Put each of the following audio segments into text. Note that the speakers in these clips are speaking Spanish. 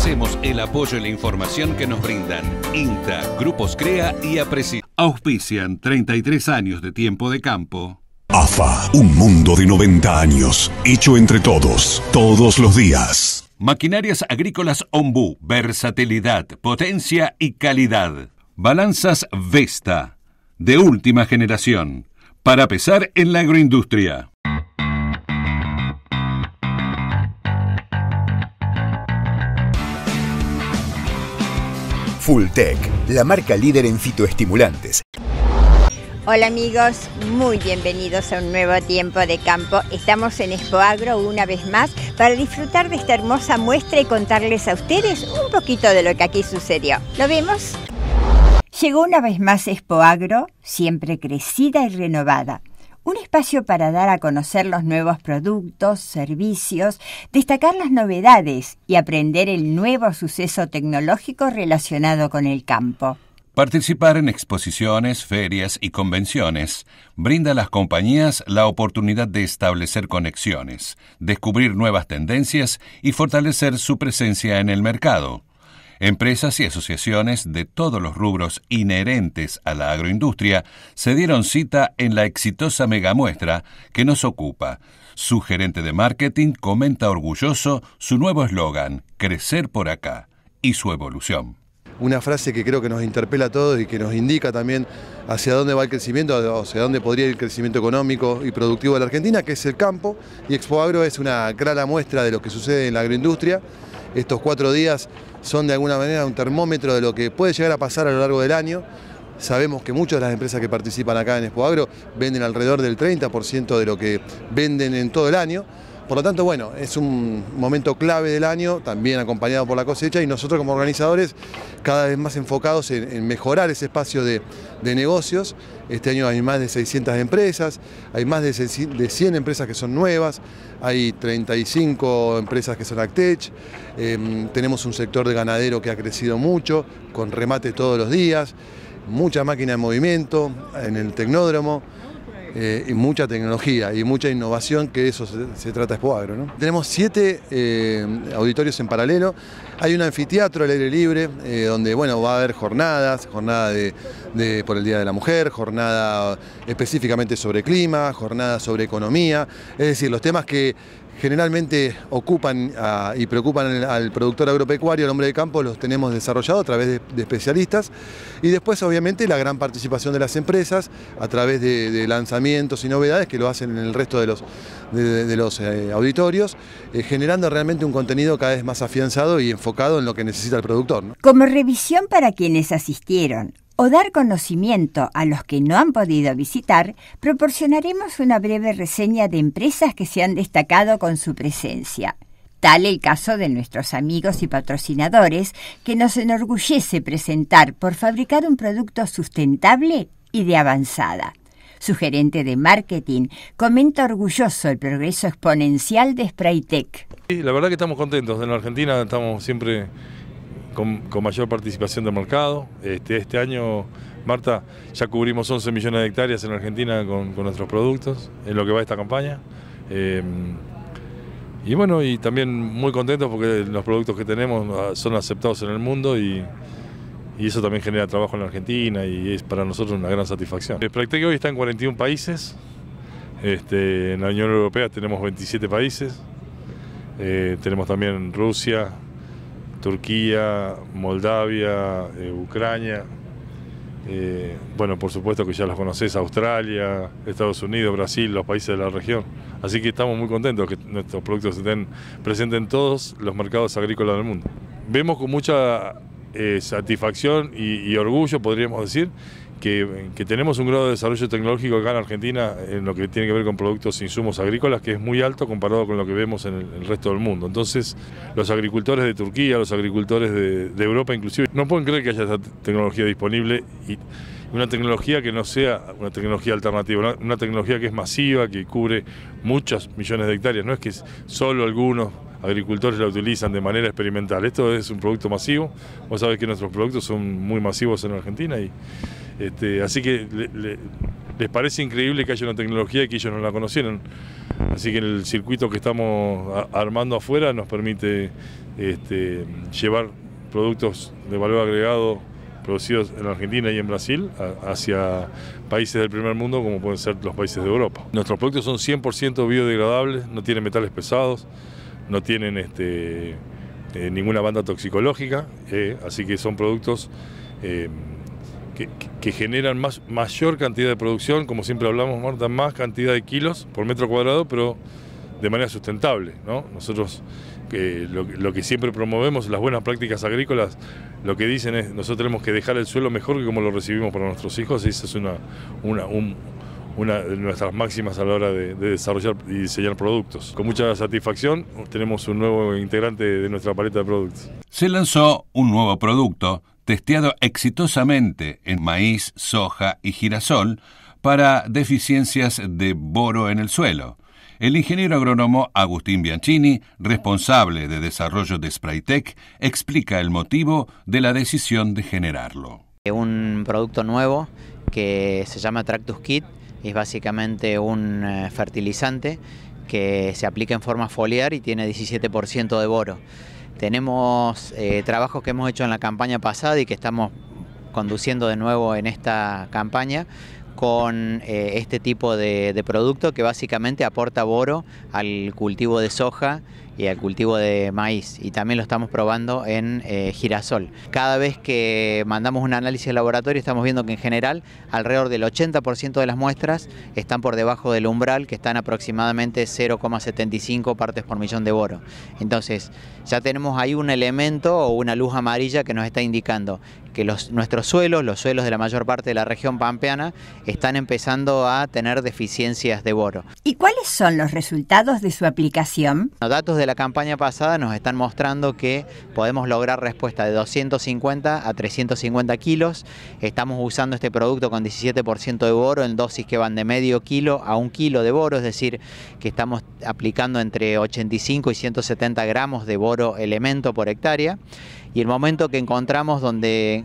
Agradecemos el apoyo y la información que nos brindan INTA, Grupos CREA y Apreci. Auspician 33 años de tiempo de campo. AFA, un mundo de 90 años, hecho entre todos, todos los días. Maquinarias agrícolas Ombú, versatilidad, potencia y calidad. Balanzas Vesta, de última generación, para pesar en la agroindustria. Fulltech, la marca líder en fitoestimulantes. Hola amigos, muy bienvenidos a un nuevo tiempo de campo. Estamos en Expoagro una vez más para disfrutar de esta hermosa muestra y contarles a ustedes un poquito de lo que aquí sucedió. ¿Lo vemos? Llegó una vez más Expoagro, siempre crecida y renovada. Un espacio para dar a conocer los nuevos productos, servicios, destacar las novedades y aprender el nuevo suceso tecnológico relacionado con el campo. Participar en exposiciones, ferias y convenciones brinda a las compañías la oportunidad de establecer conexiones, descubrir nuevas tendencias y fortalecer su presencia en el mercado. Empresas y asociaciones de todos los rubros inherentes a la agroindustria se dieron cita en la exitosa megamuestra que nos ocupa. Su gerente de marketing comenta orgulloso su nuevo eslogan, Crecer por acá, y su evolución. Una frase que creo que nos interpela a todos y que nos indica también hacia dónde va el crecimiento, hacia dónde podría ir el crecimiento económico y productivo de la Argentina, que es el campo, y Expoagro es una clara muestra de lo que sucede en la agroindustria. Estos 4 días son de alguna manera un termómetro de lo que puede llegar a pasar a lo largo del año. Sabemos que muchas de las empresas que participan acá en Expoagro venden alrededor del 30% de lo que venden en todo el año. Por lo tanto, bueno, es un momento clave del año, también acompañado por la cosecha, y nosotros como organizadores cada vez más enfocados en mejorar ese espacio de negocios. Este año hay más de 600 empresas, hay más de 100 empresas que son nuevas, hay 35 empresas que son AgTech, tenemos un sector de ganadero que ha crecido mucho, con remates todos los días, mucha máquina en movimiento en el tecnódromo. Y mucha tecnología y mucha innovación, que de eso se trata Expoagro, ¿no? Tenemos 7 auditorios en paralelo. Hay un anfiteatro al aire libre donde bueno, va a haber jornada por el Día de la Mujer, jornada específicamente sobre clima, jornada sobre economía, es decir, los temas que generalmente ocupan y preocupan al productor agropecuario, al hombre de campo, los tenemos desarrollados a través de especialistas, y después obviamente la gran participación de las empresas a través de lanzamientos y novedades que lo hacen en el resto de los auditorios, generando realmente un contenido cada vez más afianzado y enfocado en lo que necesita el productor, ¿no? Como revisión para quienes asistieron o dar conocimiento a los que no han podido visitar, proporcionaremos una breve reseña de empresas que se han destacado con su presencia. Tal el caso de nuestros amigos y patrocinadores, que nos enorgullece presentar por fabricar un producto sustentable y de avanzada. Su gerente de marketing comenta orgulloso el progreso exponencial de Spraytec. Sí, la verdad que estamos contentos. En la Argentina estamos siempre con mayor participación de mercado. Este año, Marta, ya cubrimos 11 millones de hectáreas en Argentina con nuestros productos, en lo que va esta campaña. Y bueno, y también muy contentos porque los productos que tenemos son aceptados en el mundo y eso también genera trabajo en la Argentina y es para nosotros una gran satisfacción. Spraytec hoy está en 41 países, en la Unión Europea tenemos 27 países, tenemos también Rusia, Turquía, Moldavia, Ucrania, bueno, por supuesto que ya los conocés, Australia, Estados Unidos, Brasil, los países de la región. Así que estamos muy contentos que nuestros productos estén presentes en todos los mercados agrícolas del mundo. Vemos con mucha satisfacción y orgullo, podríamos decir, que tenemos un grado de desarrollo tecnológico acá en Argentina en lo que tiene que ver con productos e insumos agrícolas que es muy alto comparado con lo que vemos en el resto del mundo. Entonces, los agricultores de Turquía, los agricultores de Europa inclusive, no pueden creer que haya esta tecnología disponible y una tecnología que no sea una tecnología alternativa, una tecnología que es masiva, que cubre muchos millones de hectáreas, no es que solo algunos agricultores la utilizan de manera experimental. Esto es un producto masivo, vos sabés que nuestros productos son muy masivos en Argentina y así que les parece increíble que haya una tecnología que ellos no la conocieran. Así que el circuito que estamos armando afuera nos permite llevar productos de valor agregado producidos en Argentina y en Brasil hacia países del primer mundo como pueden ser los países de Europa. Nuestros productos son 100% biodegradables, no tienen metales pesados, no tienen ninguna banda toxicológica, así que son productos que generan mayor cantidad de producción, como siempre hablamos, Marta, más cantidad de kilos por metro cuadrado, pero de manera sustentable, ¿no? Nosotros lo que siempre promovemos, las buenas prácticas agrícolas, lo que dicen es nosotros tenemos que dejar el suelo mejor que como lo recibimos para nuestros hijos, y esa es una de nuestras máximas a la hora de desarrollar y diseñar productos. Con mucha satisfacción tenemos un nuevo integrante de nuestra paleta de productos. Se lanzó un nuevo producto testeado exitosamente en maíz, soja y girasol para deficiencias de boro en el suelo. El ingeniero agrónomo Agustín Bianchini, responsable de desarrollo de Spraytec, explica el motivo de la decisión de generarlo. Un producto nuevo que se llama Tractus Kit, es básicamente un fertilizante que se aplica en forma foliar y tiene 17% de boro. Tenemos trabajos que hemos hecho en la campaña pasada y que estamos conduciendo de nuevo en esta campaña con este tipo de producto que básicamente aporta boro al cultivo de soja y al cultivo de maíz, y también lo estamos probando en girasol. Cada vez que mandamos un análisis de laboratorio estamos viendo que en general alrededor del 80% de las muestras están por debajo del umbral, que están aproximadamente 0,75 partes por millón de boro. Entonces ya tenemos ahí un elemento o una luz amarilla que nos está indicando que nuestros suelos, los suelos de la mayor parte de la región pampeana, están empezando a tener deficiencias de boro. ¿Y cuáles son los resultados de su aplicación? Los datos de la campaña pasada nos están mostrando que podemos lograr respuesta de 250 a 350 kilos. Estamos usando este producto con 17% de boro en dosis que van de medio kilo a 1 kilo de boro, es decir, que estamos aplicando entre 85 y 170 gramos de boro elemento por hectárea. Y el momento que encontramos donde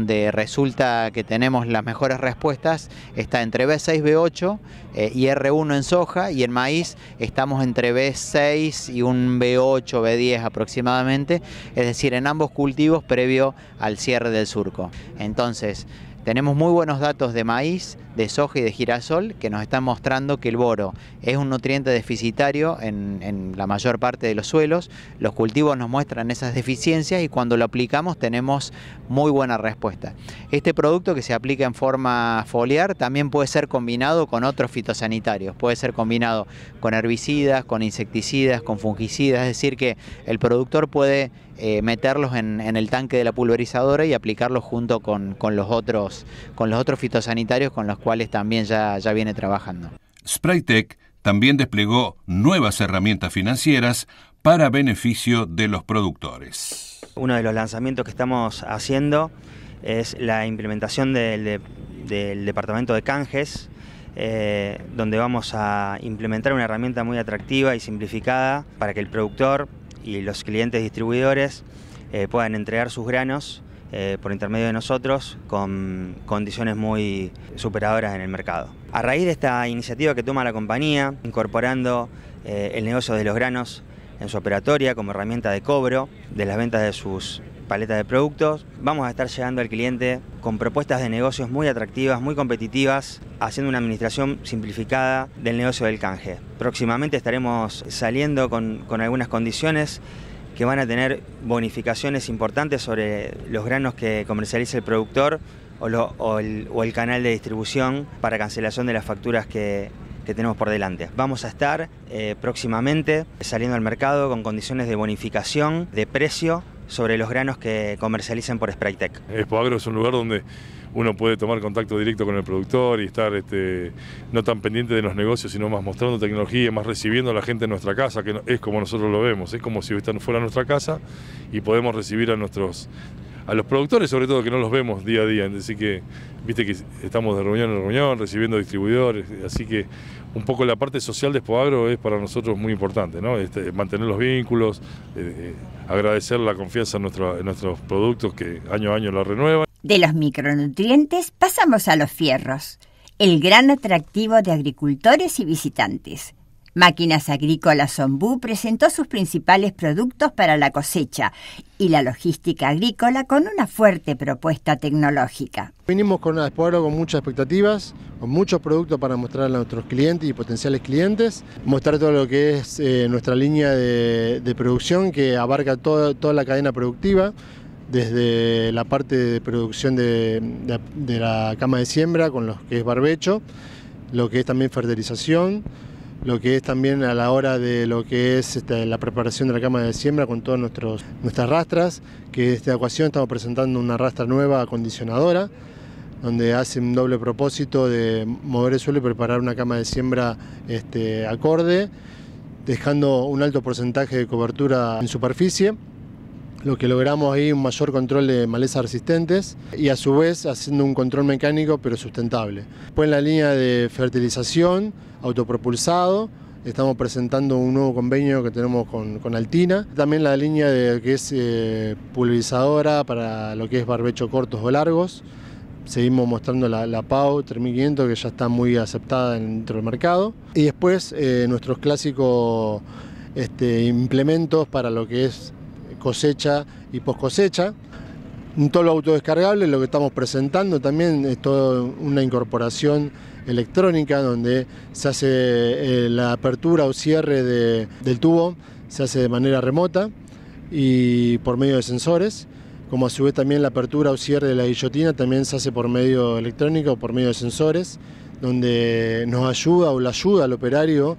resulta que tenemos las mejores respuestas está entre B6, B8 y R1 en soja, y en maíz estamos entre B6 y un B8, B10 aproximadamente, es decir, en ambos cultivos previo al cierre del surco. Entonces, tenemos muy buenos datos de maíz, de soja y de girasol que nos están mostrando que el boro es un nutriente deficitario en la mayor parte de los suelos. Los cultivos nos muestran esas deficiencias y cuando lo aplicamos tenemos muy buena respuesta. Este producto, que se aplica en forma foliar, también puede ser combinado con otros fitosanitarios. Puede ser combinado con herbicidas, con insecticidas, con fungicidas, es decir que el productor puede meterlos en el tanque de la pulverizadora y aplicarlos junto con los otros fitosanitarios con los cuales también ya viene trabajando. Spraytec también desplegó nuevas herramientas financieras para beneficio de los productores. Uno de los lanzamientos que estamos haciendo es la implementación del departamento de canjes, donde vamos a implementar una herramienta muy atractiva y simplificada para que el productor y los clientes distribuidores puedan entregar sus granos por intermedio de nosotros con condiciones muy superadoras en el mercado. A raíz de esta iniciativa que toma la compañía, incorporando el negocio de los granos en su operatoria como herramienta de cobro de las ventas de sus paletas de productos, vamos a estar llegando al cliente con propuestas de negocios muy atractivas, muy competitivas, haciendo una administración simplificada del negocio del canje. Próximamente estaremos saliendo con algunas condiciones que van a tener bonificaciones importantes sobre los granos que comercializa el productor o el canal de distribución para cancelación de las facturas que tenemos por delante. Vamos a estar próximamente saliendo al mercado con condiciones de bonificación de precio sobre los granos que comercialicen por Spraytec. Expoagro es un lugar donde uno puede tomar contacto directo con el productor y estar no tan pendiente de los negocios, sino más mostrando tecnología, más recibiendo a la gente en nuestra casa, que es como nosotros lo vemos, es como si fuera nuestra casa y podemos recibir a los productores, sobre todo, que no los vemos día a día, así que viste que estamos de reunión en reunión, recibiendo distribuidores, así que un poco la parte social de Expoagro es para nosotros muy importante, ¿no? Mantener los vínculos, agradecer la confianza en nuestros productos que año a año la renuevan. De los micronutrientes pasamos a los fierros, el gran atractivo de agricultores y visitantes. Máquinas Agrícolas Ombú presentó sus principales productos para la cosecha y la logística agrícola con una fuerte propuesta tecnológica. Vinimos con Expo Agro con muchas expectativas, con muchos productos para mostrar a nuestros clientes y potenciales clientes, mostrar todo lo que es nuestra línea de producción que abarca toda la cadena productiva, desde la parte de producción de la cama de siembra con lo que es barbecho, lo que es también fertilización, lo que es también a la hora de lo que es la preparación de la cama de siembra con todas nuestras rastras, que en esta ocasión estamos presentando una rastra nueva acondicionadora, donde hace un doble propósito de mover el suelo y preparar una cama de siembra acorde, dejando un alto porcentaje de cobertura en superficie. Lo que logramos ahí un mayor control de malezas resistentes y a su vez haciendo un control mecánico pero sustentable. Después en la línea de fertilización, autopropulsado, estamos presentando un nuevo convenio que tenemos con Altina. También la línea de que es pulverizadora para lo que es barbecho cortos o largos. Seguimos mostrando la PAU 3500 que ya está muy aceptada dentro del mercado. Y después nuestros clásicos implementos para lo que es cosecha y post cosecha. Un tolva autodescargable, lo que estamos presentando también es toda una incorporación electrónica donde se hace la apertura o cierre del tubo, se hace de manera remota y por medio de sensores, como a su vez también la apertura o cierre de la guillotina también se hace por medio electrónico o por medio de sensores, donde nos ayuda o le ayuda al operario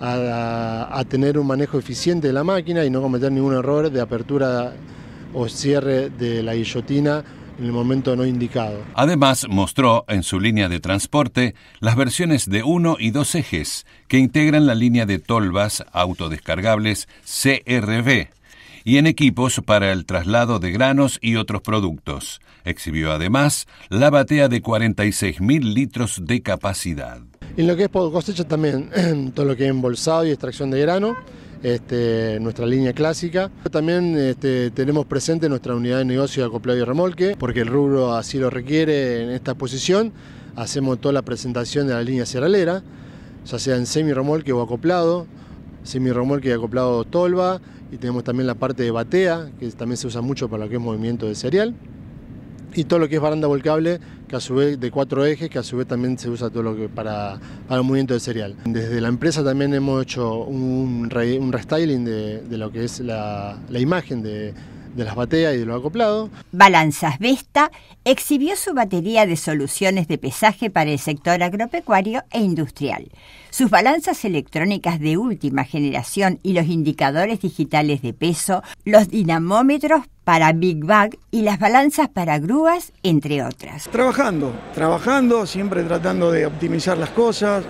a tener un manejo eficiente de la máquina y no cometer ningún error de apertura o cierre de la guillotina en el momento no indicado. Además, mostró en su línea de transporte las versiones de 1 y 2 ejes que integran la línea de tolvas autodescargables CRV y en equipos para el traslado de granos y otros productos. Exhibió además la batea de 46.000 litros de capacidad. En lo que es cosecha también, todo lo que es embolsado y extracción de grano, nuestra línea clásica. También tenemos presente nuestra unidad de negocio de acoplado y remolque, porque el rubro así lo requiere en esta exposición. Hacemos toda la presentación de la línea cerealera, ya sea en semi-remolque o acoplado, semi-remolque y acoplado tolva, y tenemos también la parte de batea, que también se usa mucho para lo que es movimiento de cereal. Y todo lo que es baranda volcable, que a su vez de 4 ejes, que a su vez también se usa todo lo que para el movimiento de cereal. Desde la empresa también hemos hecho un restyling de lo que es la imagen de las bateas y de los acoplados. Balanzas Vesta exhibió su batería de soluciones de pesaje para el sector agropecuario e industrial. Sus balanzas electrónicas de última generación y los indicadores digitales de peso, los dinamómetros para Big Bag y las balanzas para grúas, entre otras. Trabajando, siempre tratando de optimizar las cosas,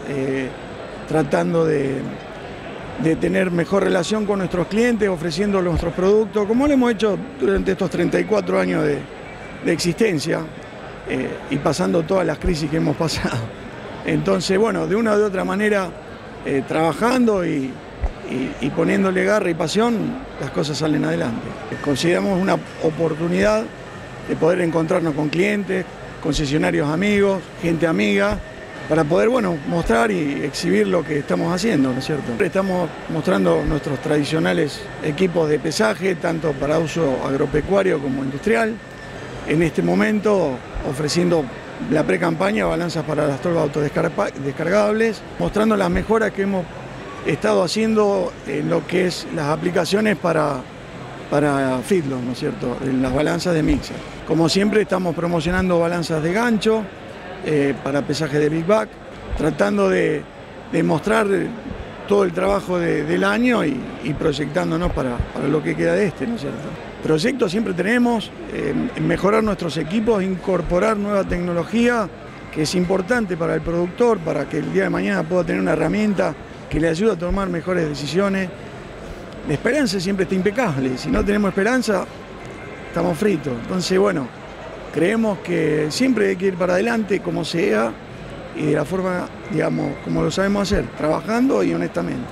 tratando de tener mejor relación con nuestros clientes, ofreciendo nuestros productos, como lo hemos hecho durante estos 34 años de existencia y pasando todas las crisis que hemos pasado. Entonces, bueno, de una u otra manera, trabajando y poniéndole garra y pasión, las cosas salen adelante. Consideramos una oportunidad de poder encontrarnos con clientes, concesionarios amigos, gente amiga, para poder, mostrar y exhibir lo que estamos haciendo, ¿no es cierto? Estamos mostrando nuestros tradicionales equipos de pesaje, tanto para uso agropecuario como industrial. En este momento, ofreciendo la pre-campaña, balanzas para las tolvas autodescargables, mostrando las mejoras que hemos estado haciendo en lo que es las aplicaciones para feedlot, ¿no es cierto?, en las balanzas de mixer. Como siempre, estamos promocionando balanzas de gancho, para pesaje de Big Bag, tratando de mostrar todo el trabajo del año y proyectándonos para lo que queda de ¿no es cierto? Proyectos siempre tenemos, mejorar nuestros equipos, incorporar nueva tecnología, que es importante para el productor, para que el día de mañana pueda tener una herramienta que le ayude a tomar mejores decisiones. La esperanza siempre está impecable, si no tenemos esperanza, estamos fritos. Entonces, creemos que siempre hay que ir para adelante como sea y de la forma, como lo sabemos hacer, trabajando y honestamente.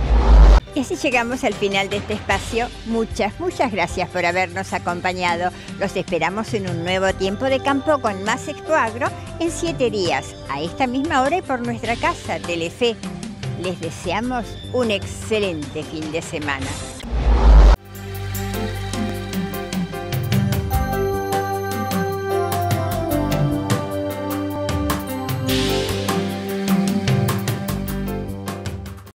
Y así llegamos al final de este espacio. Muchas gracias por habernos acompañado. Los esperamos en un nuevo Tiempo de Campo con más Expo Agro en 7 días, a esta misma hora y por nuestra casa, Telefe. les deseamos un excelente fin de semana.